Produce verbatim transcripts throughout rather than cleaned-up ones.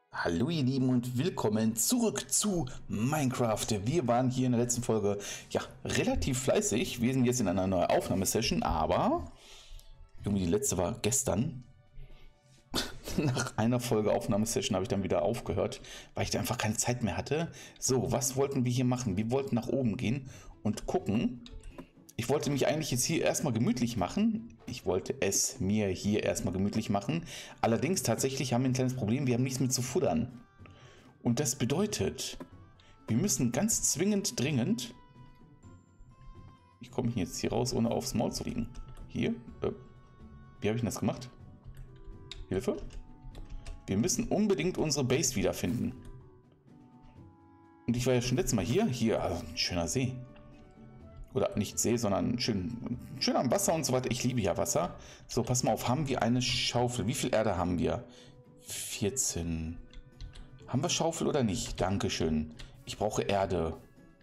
Hallo ihr Lieben und willkommen zurück zu Minecraft. Wir waren hier in der letzten Folge ja relativ fleißig. Wir sind jetzt in einer neuen Aufnahmesession, aber irgendwie die letzte war gestern. Nach einer Folge Aufnahmesession habe ich dann wieder aufgehört, weil ich da einfach keine Zeit mehr hatte. So, was wollten wir hier machen? Wir wollten nach oben gehen und gucken. Ich wollte mich eigentlich jetzt hier erstmal gemütlich machen. Ich wollte es mir hier erstmal gemütlich machen. Allerdings tatsächlich haben wir ein kleines Problem. Wir haben nichts mehr zu futtern. Und das bedeutet, wir müssen ganz zwingend dringend... Ich komme jetzt hier raus, ohne aufs Maul zu liegen. Hier? Äh, wie habe ich denn das gemacht? Hilfe? Wir müssen unbedingt unsere Base wiederfinden. Und ich war ja schon letztes Mal hier. Hier, also ein schöner See. Oder nicht See, sondern schön, schön am Wasser und so weiter. Ich liebe ja Wasser. So, pass mal auf. Haben wir eine Schaufel? Wie viel Erde haben wir? vierzehn. Haben wir Schaufel oder nicht? Dankeschön. Ich brauche Erde.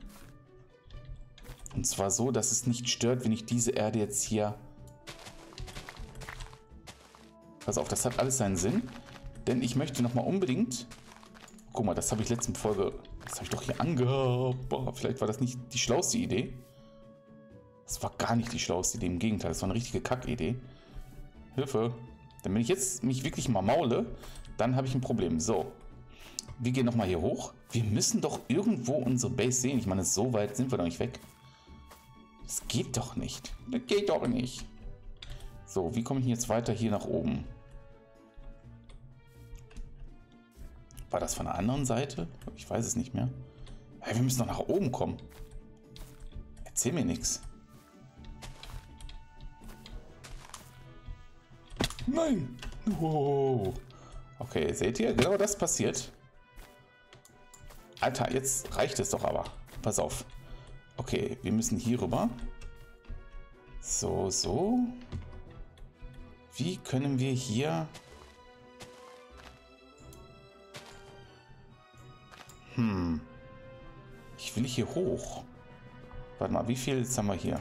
Und zwar so, dass es nicht stört, wenn ich diese Erde jetzt hier... Pass auf, das hat alles seinen Sinn. Denn ich möchte nochmal unbedingt... Guck mal, das habe ich letzte Folge... Das habe ich doch hier angehabt. Boah, vielleicht war das nicht die schlauste Idee. Das war gar nicht die schlauste Idee, im Gegenteil, das war eine richtige Kackidee. Hilfe. Denn wenn ich jetzt mich wirklich mal maule, dann habe ich ein Problem. So, wir gehen nochmal hier hoch. Wir müssen doch irgendwo unsere Base sehen. Ich meine, so weit sind wir doch nicht weg. Das geht doch nicht. Das geht doch nicht. So, wie komme ich jetzt weiter hier nach oben? War das von der anderen Seite? Ich weiß es nicht mehr. Ja, wir müssen doch nach oben kommen. Erzähl mir nichts. Nein! Wow. Okay, seht ihr? Genau das passiert. Alter, jetzt reicht es doch aber. Pass auf. Okay, wir müssen hier rüber. So, so. Wie können wir hier... Hm. Ich will hier hoch. Warte mal, wie viel jetzt haben wir hier?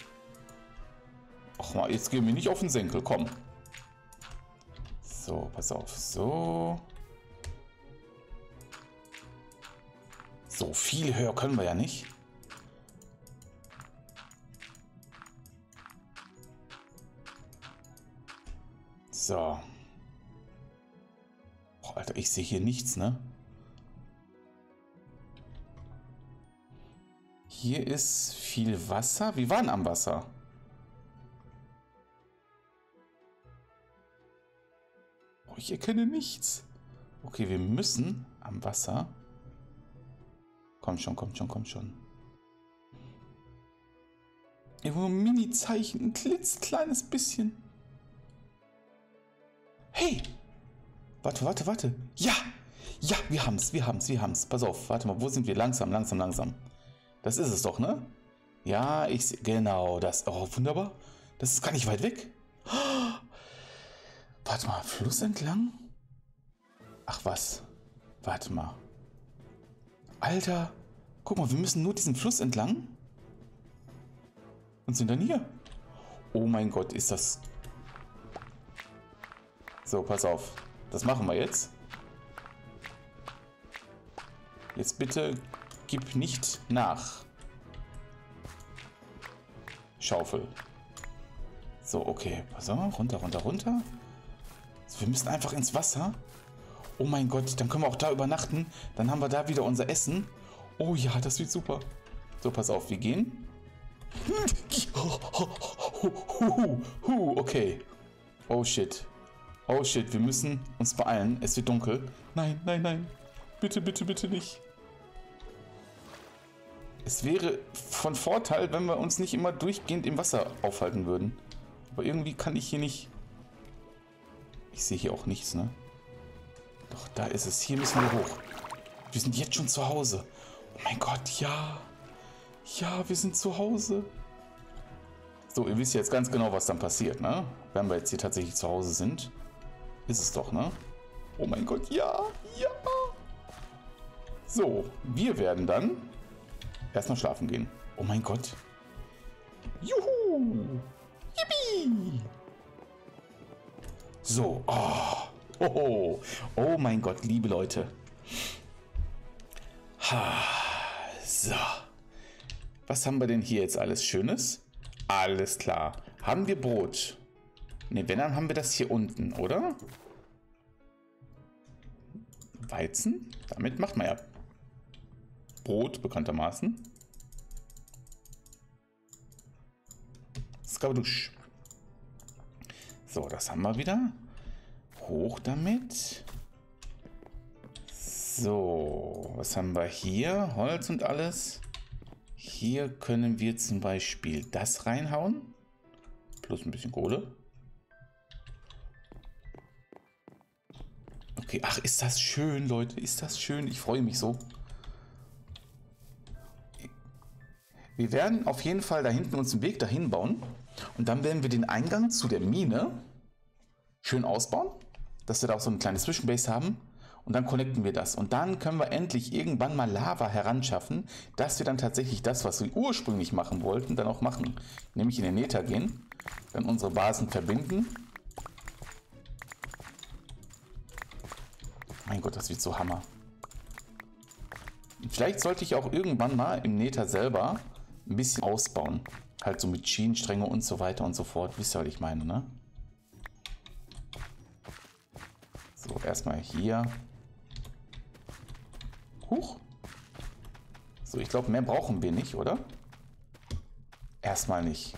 Ach mal, jetzt gehen wir nicht auf den Senkel, komm. So, pass auf, so. So, viel höher können wir ja nicht. So. Oh, Alter, ich sehe hier nichts, ne? Hier ist viel Wasser. Wir waren am Wasser. Oh, ich erkenne nichts. Okay, wir müssen am Wasser. Komm schon, komm schon, komm schon. Irgendwo ein Mini-Zeichen, ein klitzekleines bisschen. Hey! Warte, warte, warte. Ja! Ja, wir haben's, wir haben's, wir haben's. Pass auf, warte mal, wo sind wir? Langsam, langsam, langsam. Das ist es doch, ne? Ja, ich sehe... Genau, das... Oh, wunderbar. Das ist gar nicht weit weg. Oh, warte mal, Fluss entlang? Ach was. Warte mal. Alter. Guck mal, wir müssen nur diesen Fluss entlang. Und sind dann hier. Oh mein Gott, ist das... So, pass auf. Das machen wir jetzt. Jetzt bitte... Gib nicht nach. Schaufel. So, okay. Pass auf, runter, runter, runter. So, wir müssen einfach ins Wasser. Oh mein Gott, dann können wir auch da übernachten. Dann haben wir da wieder unser Essen. Oh ja, das wird super. So, pass auf, wir gehen. Okay. Oh shit. Oh shit, wir müssen uns beeilen. Es wird dunkel. Nein, nein, nein. Bitte, bitte, bitte nicht. Es wäre von Vorteil, wenn wir uns nicht immer durchgehend im Wasser aufhalten würden. Aber irgendwie kann ich hier nicht... Ich sehe hier auch nichts, ne? Doch, da ist es. Hier müssen wir hoch. Wir sind jetzt schon zu Hause. Oh mein Gott, ja. Ja, wir sind zu Hause. So, ihr wisst jetzt ganz genau, was dann passiert, ne? Wenn wir jetzt hier tatsächlich zu Hause sind. Ist es doch, ne? Oh mein Gott, ja. Ja. So, wir werden dann... erstmal schlafen gehen. Oh mein Gott. Juhu. Yippie. So. Oh. Oh, oh mein Gott, liebe Leute. Ha, so. Was haben wir denn hier jetzt alles Schönes? Alles klar. Haben wir Brot? Ne, wenn, dann haben wir das hier unten, oder? Weizen? Damit macht man ja Brot, bekanntermaßen. Skabadusch. So, das haben wir wieder. Hoch damit. So, was haben wir hier? Holz und alles. Hier können wir zum Beispiel das reinhauen. Plus ein bisschen Kohle. Okay, ach, ist das schön, Leute. Ist das schön. Ich freue mich so. Wir werden auf jeden Fall da hinten uns einen Weg dahin bauen. Und dann werden wir den Eingang zu der Mine schön ausbauen. Dass wir da auch so ein kleines Zwischenbase haben. Und dann connecten wir das. Und dann können wir endlich irgendwann mal Lava heranschaffen, dass wir dann tatsächlich das, was wir ursprünglich machen wollten, dann auch machen. Nämlich in den Nether gehen, dann unsere Basen verbinden. Mein Gott, das wird so Hammer. Vielleicht sollte ich auch irgendwann mal im Nether selber ein bisschen ausbauen. Halt so mit Schienenstränge und so weiter und so fort. Wisst ihr, was ich meine, ne? So, erstmal hier. Huch. So, ich glaube, mehr brauchen wir nicht, oder? Erstmal nicht.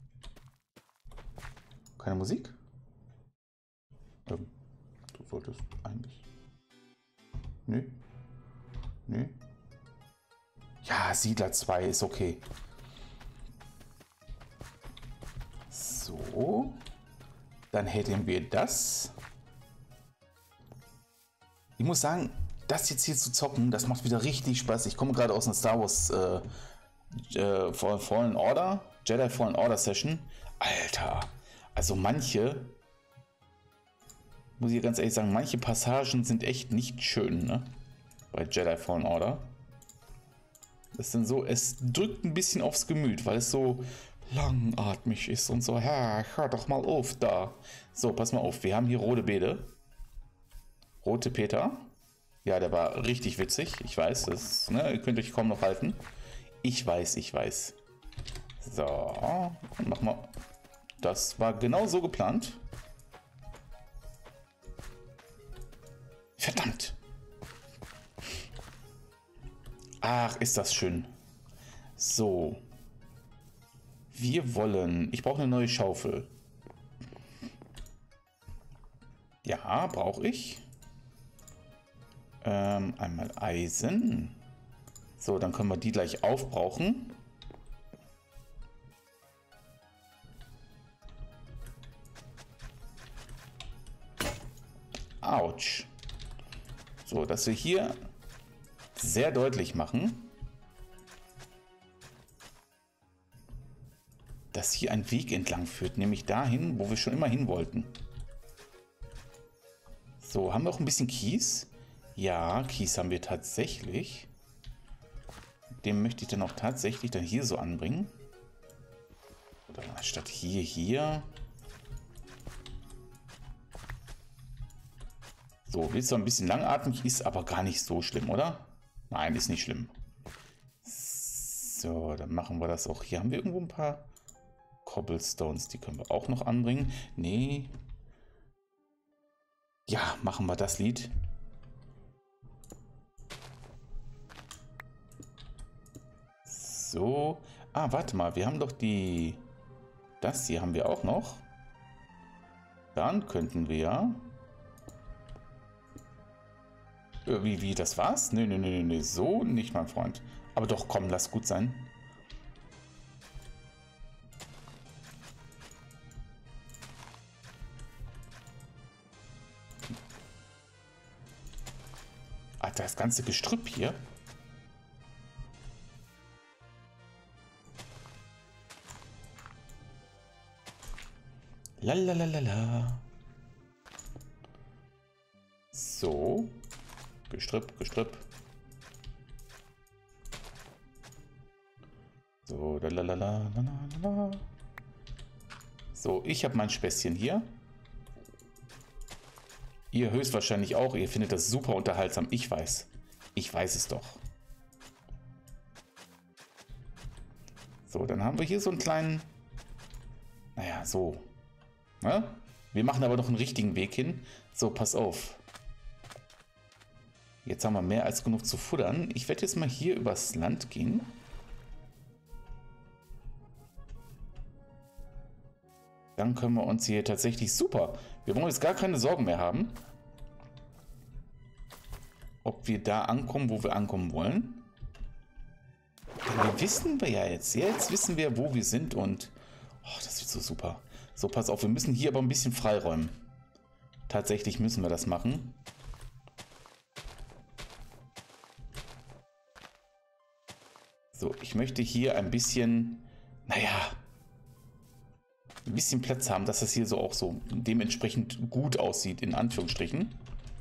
Keine Musik? Ähm, du solltest eigentlich... Nö. Nö. Ja, Siedler zwei ist okay. So. Dann hätten wir das. Ich muss sagen, das jetzt hier zu zocken, das macht wieder richtig Spaß. Ich komme gerade aus einer Star Wars äh, äh, Fallen Order, Jedi Fallen Order Session. Alter, also manche, muss ich ganz ehrlich sagen, manche Passagen sind echt nicht schön, ne? Bei Jedi Fallen Order. Das ist dann so, es drückt ein bisschen aufs Gemüt, weil es so langatmig ist und so, ja, hör doch mal auf da. So, pass mal auf, wir haben hier rote Beete. Rote Peter. Ja, der war richtig witzig. Ich weiß, das, ne, ihr könnt euch kaum noch halten. Ich weiß, ich weiß. So, und nochmal. Das war genau so geplant. Verdammt. Ach, ist das schön. So. Wir wollen... Ich brauche eine neue Schaufel. Ja, brauche ich. Ähm, einmal Eisen. So, dann können wir die gleich aufbrauchen. Autsch. So, dass wir hier sehr deutlich machen, dass hier ein Weg entlang führt, nämlich dahin, wo wir schon immer hin wollten. So, haben wir auch ein bisschen Kies? Ja, Kies haben wir tatsächlich. Den möchte ich dann auch tatsächlich dann hier so anbringen. Oder statt hier, hier. So, wird zwar ein bisschen langatmig, ist aber gar nicht so schlimm, oder? Nein, ist nicht schlimm. So, dann machen wir das auch. Hier haben wir irgendwo ein paar Cobblestones, die können wir auch noch anbringen. Nee. Ja, machen wir das Lied. So. Ah, warte mal, wir haben doch die... Das hier haben wir auch noch. Dann könnten wir... Wie, wie, das war's? Nee, nee, nee, nee, so nicht, mein Freund. Aber doch, komm, lass gut sein. Alter, das ganze Gestrüpp hier. Lalalala. So. Gestrüpp, Gestrüpp. So, lalalala. So, ich habe mein Späßchen hier. Ihr höchstwahrscheinlich auch. Ihr findet das super unterhaltsam. Ich weiß. Ich weiß es doch. So, dann haben wir hier so einen kleinen... Naja, so. Ja? Wir machen aber noch einen richtigen Weg hin. So, pass auf. Jetzt haben wir mehr als genug zu futtern. Ich werde jetzt mal hier übers Land gehen. Dann können wir uns hier tatsächlich... Super. Wir wollen jetzt gar keine Sorgen mehr haben. Ob wir da ankommen, wo wir ankommen wollen. Denn wir wissen wir ja jetzt. Jetzt wissen wir, wo wir sind und... Oh, das wird so super. So, pass auf. Wir müssen hier aber ein bisschen freiräumen. Tatsächlich müssen wir das machen. So, ich möchte hier ein bisschen... Naja... ein bisschen Platz haben, dass das hier so auch so dementsprechend gut aussieht, in Anführungsstrichen.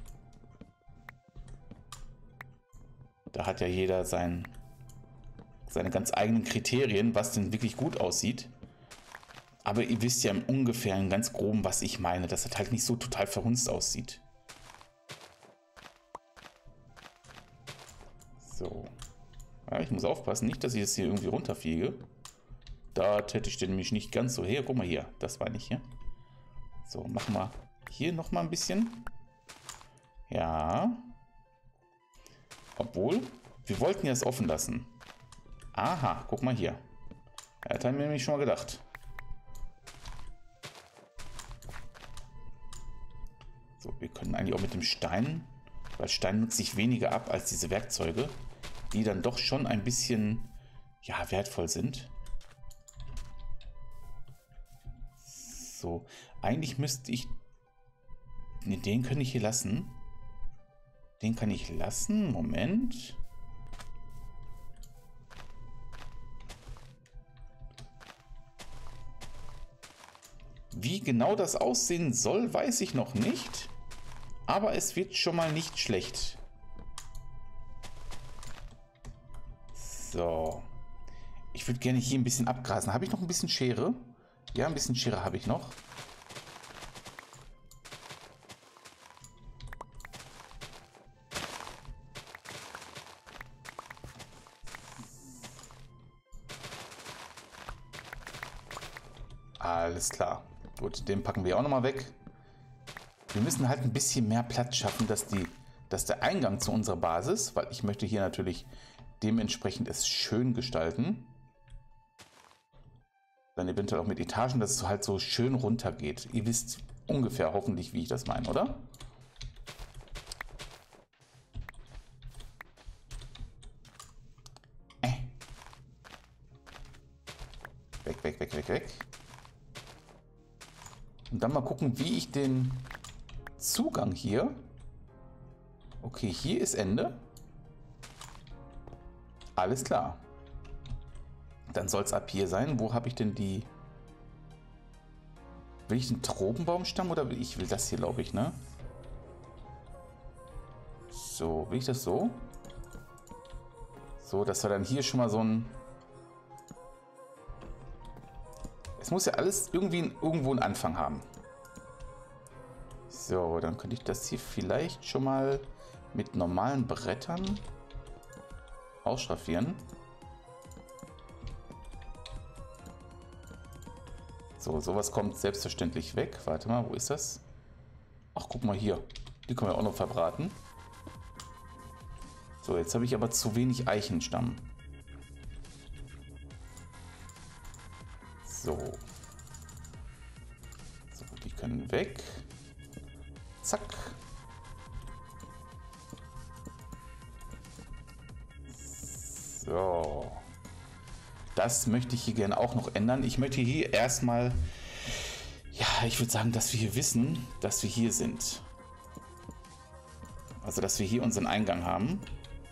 Da hat ja jeder sein, seine ganz eigenen Kriterien, was denn wirklich gut aussieht. Aber ihr wisst ja im Ungefähren ganz groben, was ich meine, dass das halt nicht so total verhunzt aussieht. So. Ja, ich muss aufpassen, nicht, dass ich jetzt hier irgendwie runterfliege. Da hätte ich den nämlich nicht ganz so her. Guck mal hier, das war nicht hier. So, machen wir hier nochmal ein bisschen. Ja. Obwohl, wir wollten ja es offen lassen. Aha, guck mal hier. Er hat mir nämlich schon mal gedacht. So, wir können eigentlich auch mit dem Stein, weil Stein nutzt sich weniger ab als diese Werkzeuge, die dann doch schon ein bisschen, ja, wertvoll sind. So, eigentlich müsste ich... Ne, den kann ich hier lassen. Den kann ich lassen. Moment. Wie genau das aussehen soll, weiß ich noch nicht. Aber es wird schon mal nicht schlecht. So. Ich würde gerne hier ein bisschen abgrasen. Habe ich noch ein bisschen Schere? Ja, ein bisschen Schere habe ich noch. Alles klar. Gut, den packen wir auch nochmal weg. Wir müssen halt ein bisschen mehr Platz schaffen, dass, die, dass der Eingang zu unserer Basis, weil ich möchte hier natürlich dementsprechend es schön gestalten. Dann eventuell auch mit Etagen, dass es halt so schön runter geht. Ihr wisst ungefähr hoffentlich, wie ich das meine, oder? Äh. Weg, weg, weg, weg, weg. Und dann mal gucken, wie ich den Zugang hier... Okay, hier ist Ende. Alles klar. Dann soll es ab hier sein. Wo habe ich denn die... Will ich den Tropenbaumstamm oder will ich will das hier, glaube ich, ne? So, will ich das so? So, dass wir dann hier schon mal so ein... Es muss ja alles irgendwie irgendwo einen Anfang haben. So, dann könnte ich das hier vielleicht schon mal mit normalen Brettern ausschraffieren. So, sowas kommt selbstverständlich weg. Warte mal, wo ist das? Ach, guck mal hier. Die können wir auch noch verbraten. So, jetzt habe ich aber zu wenig Eichenstamm. So. So, die können weg. Zack. So. Das möchte ich hier gerne auch noch ändern. Ich möchte hier erstmal, ja, ich würde sagen, dass wir hier wissen, dass wir hier sind. Also, dass wir hier unseren Eingang haben.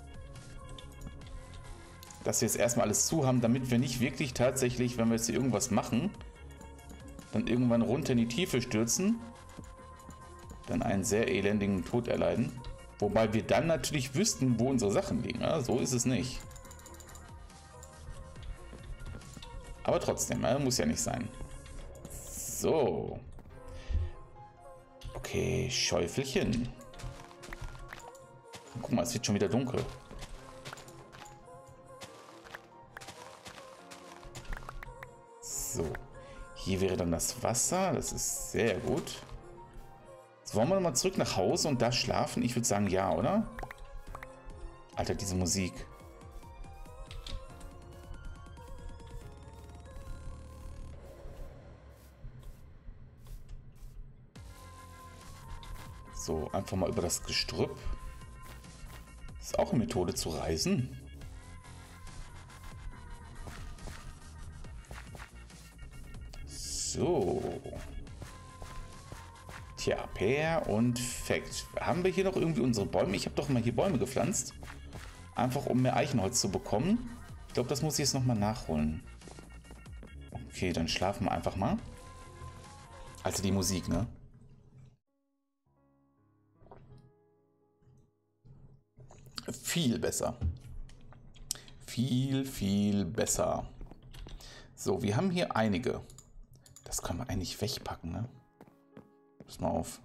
Dass wir jetzt erstmal alles zu haben, damit wir nicht wirklich tatsächlich, wenn wir jetzt hier irgendwas machen, dann irgendwann runter in die Tiefe stürzen, dann einen sehr elendigen Tod erleiden. Wobei wir dann natürlich wüssten, wo unsere Sachen liegen. Ja, so ist es nicht. Aber trotzdem, muss ja nicht sein. So. Okay, Schäufelchen. Guck mal, es wird schon wieder dunkel. So. Hier wäre dann das Wasser. Das ist sehr gut. Jetzt wollen wir nochmal zurück nach Hause und da schlafen? Ich würde sagen, ja, oder? Alter, diese Musik. So, einfach mal über das Gestrüpp. Ist auch eine Methode zu reisen. So. Tja, perfekt. Haben wir hier noch irgendwie unsere Bäume? Ich habe doch mal hier Bäume gepflanzt. Einfach um mehr Eichenholz zu bekommen. Ich glaube, das muss ich jetzt nochmal nachholen. Okay, dann schlafen wir einfach mal. Also die Musik, ne? Viel besser. Viel, viel besser. So, wir haben hier einige. Das können wir eigentlich wegpacken, ne? Pass mal auf.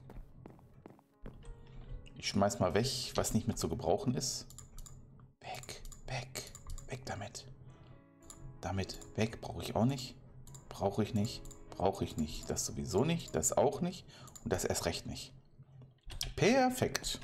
Ich schmeiß mal weg, was nicht mehr zu gebrauchen ist. Weg, weg, weg damit. Damit weg, brauche ich auch nicht. Brauche ich nicht, brauche ich nicht. Das sowieso nicht, das auch nicht und das erst recht nicht. Perfekt.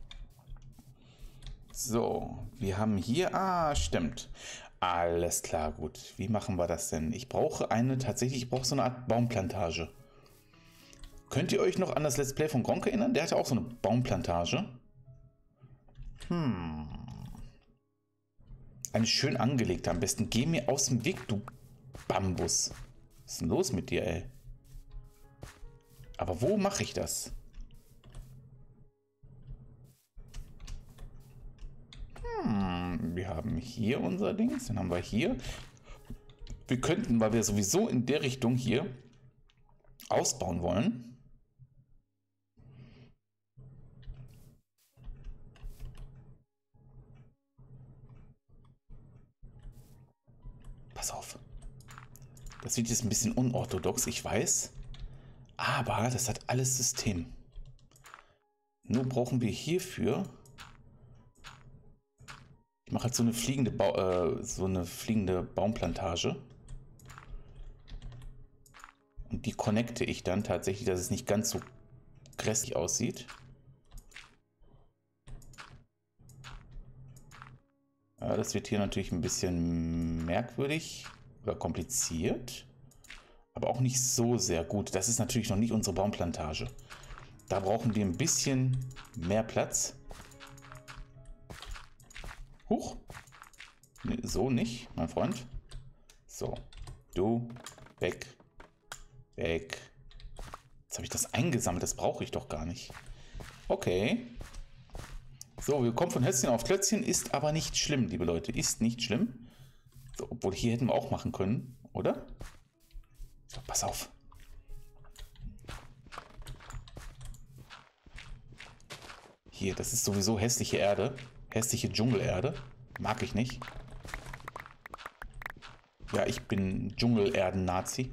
So, wir haben hier, ah, stimmt. Alles klar, gut. Wie machen wir das denn? Ich brauche eine, tatsächlich, ich brauche so eine Art Baumplantage. Könnt ihr euch noch an das Let's Play von Gronk erinnern? Der hatte auch so eine Baumplantage. Hm. Eine schön angelegte am besten. Geh mir aus dem Weg, du Bambus. Was ist denn los mit dir, ey? Aber wo mache ich das? Hm, wir haben hier unser Dings, dann haben wir hier. Wir könnten, weil wir sowieso in der Richtung hier ausbauen wollen. Pass auf. Das wird jetzt ein bisschen unorthodox, ich weiß. Aber das hat alles System. Nur brauchen wir hierfür... Ich mache halt so eine fliegende, ba äh, so eine fliegende Baumplantage. Und die connecte ich dann tatsächlich, dass es nicht ganz so grässlich aussieht. Ja, das wird hier natürlich ein bisschen merkwürdig oder kompliziert. Aber auch nicht so sehr gut. Das ist natürlich noch nicht unsere Baumplantage. Da brauchen wir ein bisschen mehr Platz. Huch. Nee, so nicht, mein Freund. So. Du. Weg. Weg. Jetzt habe ich das eingesammelt. Das brauche ich doch gar nicht. Okay. So, wir kommen von Hölzchen auf Klötzchen. Ist aber nicht schlimm, liebe Leute. Ist nicht schlimm. So, obwohl hier hätten wir auch machen können, oder? So, pass auf. Hier, das ist sowieso hässliche Erde. Hässliche Dschungelerde. Mag ich nicht. Ja, ich bin Dschungelerden-Nazi.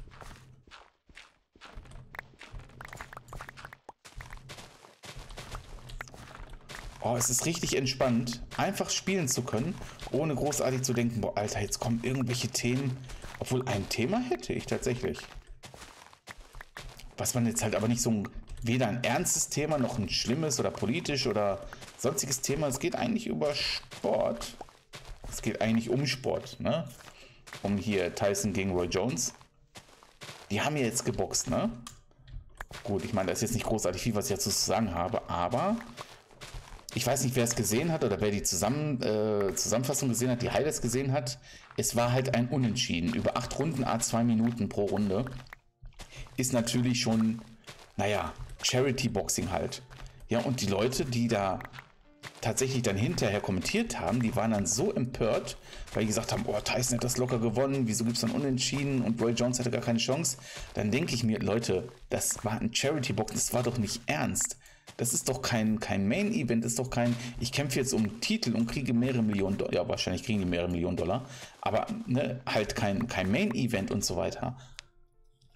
Oh, es ist richtig entspannt, einfach spielen zu können, ohne großartig zu denken, boah, Alter, jetzt kommen irgendwelche Themen. Obwohl, ein Thema hätte ich tatsächlich. Was man jetzt halt aber nicht so ein, weder ein ernstes Thema, noch ein schlimmes oder politisch oder sonstiges Thema. Es geht eigentlich über Sport. Es geht eigentlich um Sport, ne? Um hier Tyson gegen Roy Jones. Die haben ja jetzt geboxt, ne? Gut, ich meine, da ist jetzt nicht großartig viel, was ich dazu zu sagen habe, aber ich weiß nicht, wer es gesehen hat oder wer die Zusammen, äh, Zusammenfassung gesehen hat, die Highlights gesehen hat. Es war halt ein Unentschieden. Über acht Runden, a zwei Minuten pro Runde. Ist natürlich schon, naja, Charity-Boxing halt. Ja, und die Leute, die da tatsächlich dann hinterher kommentiert haben, die waren dann so empört, weil die gesagt haben, oh, Tyson hat das locker gewonnen, wieso gibt es dann Unentschieden und Roy Jones hatte gar keine Chance. Dann denke ich mir, Leute, das war ein Charity-Boxing, das war doch nicht ernst. Das ist doch kein, kein Main-Event, ist doch kein, ich kämpfe jetzt um einen Titel und kriege mehrere Millionen Dollar. Ja, wahrscheinlich kriegen die mehrere Millionen Dollar, aber ne, halt kein, kein Main-Event und so weiter.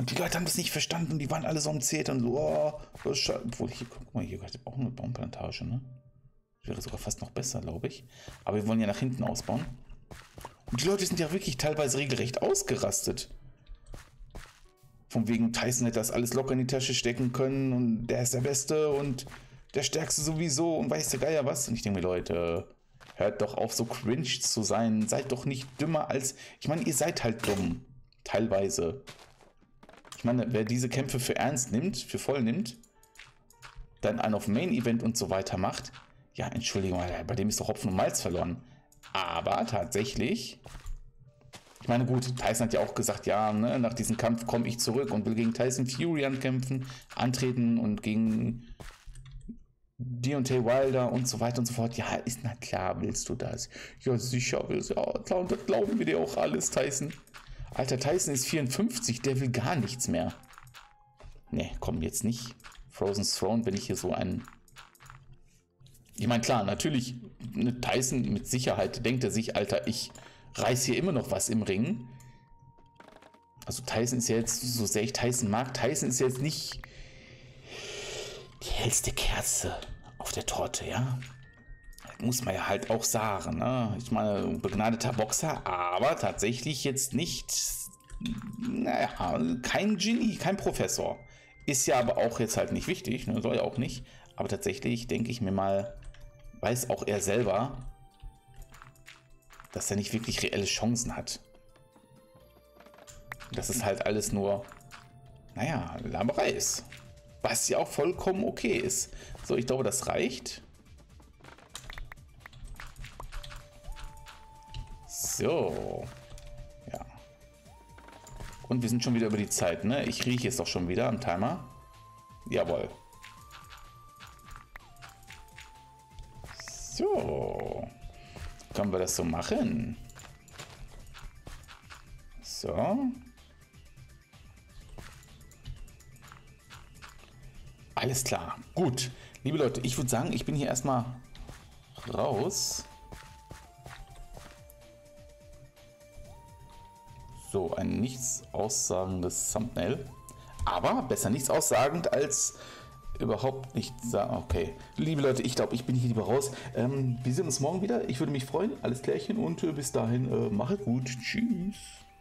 Und die Leute haben das nicht verstanden. Die waren alle so am Zetern und so, oh, das ist obwohl, hier, guck mal, hier gehört auch eine Baumplantage, ne? Wäre sogar fast noch besser, glaube ich. Aber wir wollen ja nach hinten ausbauen. Und die Leute sind ja wirklich teilweise regelrecht ausgerastet. Von wegen Tyson hätte das alles locker in die Tasche stecken können und der ist der Beste und der Stärkste sowieso und weiß der Geier was. Und ich denke mir, Leute, hört doch auf, so cringe zu sein. Seid doch nicht dümmer als... Ich meine, ihr seid halt dumm. Teilweise. Ich meine, wer diese Kämpfe für ernst nimmt, für voll nimmt, dann einen auf Main-Event und so weiter macht, ja, Entschuldigung, bei dem ist doch Hopfen und Malz verloren. Aber tatsächlich... Ich meine, gut, Tyson hat ja auch gesagt, ja, ne, nach diesem Kampf komme ich zurück und will gegen Tyson Fury ankämpfen, antreten und gegen Deontay Wilder und so weiter und so fort. Ja, ist na klar, willst du das? Ja, sicher willst du. Ja, klar, und das glauben wir dir auch alles, Tyson. Alter, Tyson ist vierundfünfzig, der will gar nichts mehr. Ne, komm, jetzt nicht. Frozen Throne, wenn ich hier so einen... Ich meine, klar, natürlich, ne, Tyson mit Sicherheit denkt er sich, Alter, ich... reiß hier immer noch was im Ring. Also Tyson ist ja jetzt, so sehr ich Tyson mag, Tyson ist jetzt nicht die hellste Kerze auf der Torte, ja. Das muss man ja halt auch sagen, ne? Ich meine, begnadeter Boxer, aber tatsächlich jetzt nicht, naja, kein Genie, kein Professor. Ist ja aber auch jetzt halt nicht wichtig, ne? Soll ja auch nicht. Aber tatsächlich denke ich mir mal, weiß auch er selber, dass er nicht wirklich reelle Chancen hat. Dass es halt alles nur, naja, Laberei ist. Was ja auch vollkommen okay ist. So, ich glaube, das reicht. So. Ja. Und wir sind schon wieder über die Zeit, ne? Ich rieche es doch schon wieder am Timer. Jawohl. So. Können wir das so machen? So. Alles klar. Gut. Liebe Leute, ich würde sagen, ich bin hier erstmal raus. So, ein nichts aussagendes Thumbnail. Aber besser nichts aussagend als überhaupt nicht sagen. Okay, liebe Leute, ich glaube, ich bin hier lieber raus. Ähm, wir sehen uns morgen wieder. Ich würde mich freuen. Alles klärchen und äh, bis dahin, äh, machet gut. Tschüss.